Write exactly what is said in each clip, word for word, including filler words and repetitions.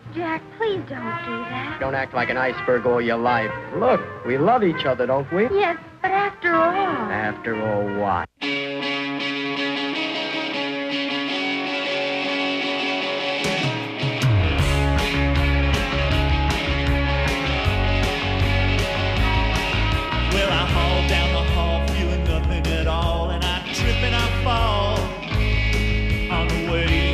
Jack, please don't do that. Don't act like an iceberg all your life. Look, we love each other, don't we? Yes, but after all... After all what? Well, I haul down the hall, feeling nothing at all, and I trip and I fall on the way.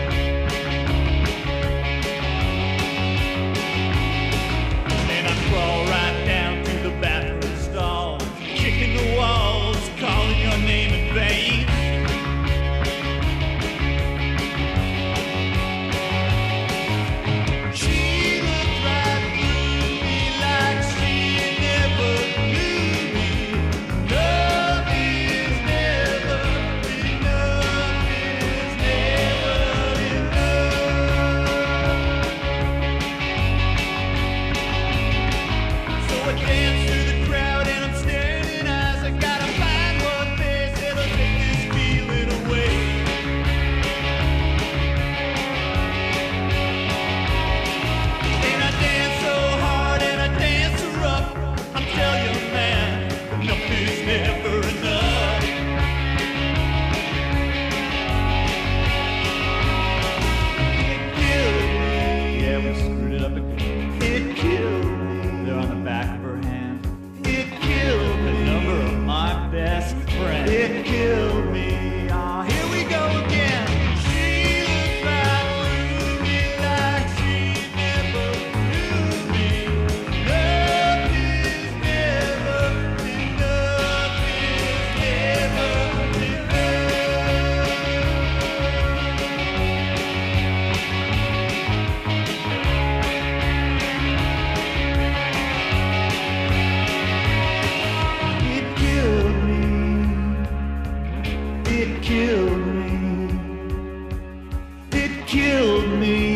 And I crawl right down to the bathroom stall, kicking the walls, calling your name in vain. She looked right through me like she never knew me. Love is never enough, is never enough. So I dance through the crowd and I'm staring in eyes. I gotta find one face that'll take this feeling away. And I dance so hard and I dance so rough. I'm telling you, man, enough is never enough. It killed me. Yeah, we screwed it up again. It killed me. They're on the back of her hand. It killed me. The number of my best friend. It killed me. Ah, here we go again. She looked right through me like she never knew me. Love is never enough, is never enough. It killed me. It killed me. It killed me.